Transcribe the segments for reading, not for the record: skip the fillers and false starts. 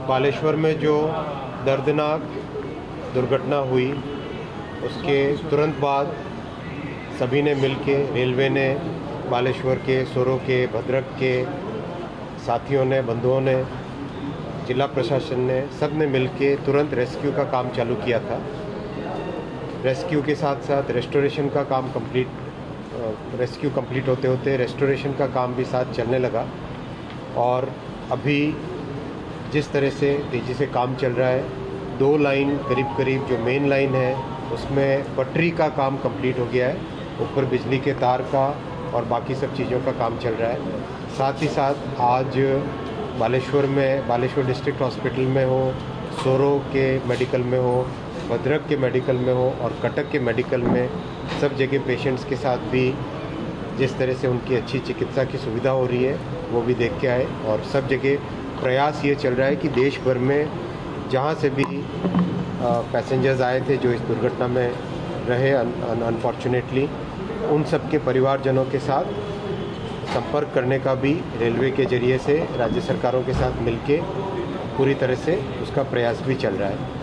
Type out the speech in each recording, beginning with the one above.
बालेश्वर में जो दर्दनाक दुर्घटना हुई उसके तुरंत बाद सभी ने मिलके, रेलवे ने, बालेश्वर के, सोरो के, भद्रक के साथियों ने, बंधुओं ने, जिला प्रशासन ने, सब ने मिलके तुरंत रेस्क्यू का काम चालू किया था। रेस्क्यू के साथ साथ रेस्टोरेशन का काम रेस्क्यू कंप्लीट होते होते रेस्टोरेशन का काम भी साथ चलने लगा। और अभी जिस तरह से तेज़ी से काम चल रहा है, 2 लाइन करीब जो मेन लाइन है उसमें पटरी का काम कंप्लीट हो गया है, ऊपर बिजली के तार का और बाकी सब चीज़ों का काम चल रहा है। साथ ही साथ आज बालेश्वर डिस्ट्रिक्ट हॉस्पिटल में हो, सोरो के मेडिकल में हो, भद्रक के मेडिकल में हो और कटक के मेडिकल में सब जगह पेशेंट्स के साथ भी जिस तरह से उनकी अच्छी चिकित्सा की सुविधा हो रही है वो भी देख के आए। और सब जगह प्रयास ये चल रहा है कि देश भर में जहाँ से भी पैसेंजर्स आए थे जो इस दुर्घटना में रहे अनफॉर्चुनेटली, उन सब के परिवारजनों के साथ संपर्क करने का भी रेलवे के जरिए से राज्य सरकारों के साथ मिलके पूरी तरह से उसका प्रयास भी चल रहा है।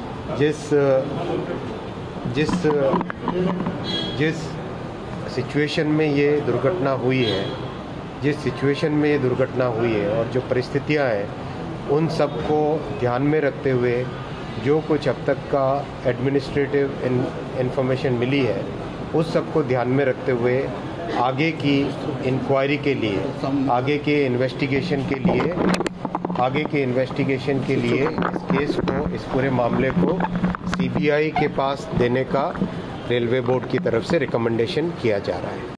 जिस सिचुएशन में ये दुर्घटना हुई है, और जो परिस्थितियां हैं उन सब को ध्यान में रखते हुए जो कुछ अब तक का एडमिनिस्ट्रेटिव इन्फॉर्मेशन मिली है उस सब को ध्यान में रखते हुए आगे की इंक्वायरी के लिए, आगे के इन्वेस्टिगेशन के लिए इस केस को, इस पूरे मामले को सीबीआई के पास देने का रेलवे बोर्ड की तरफ से रिकमेंडेशन किया जा रहा है।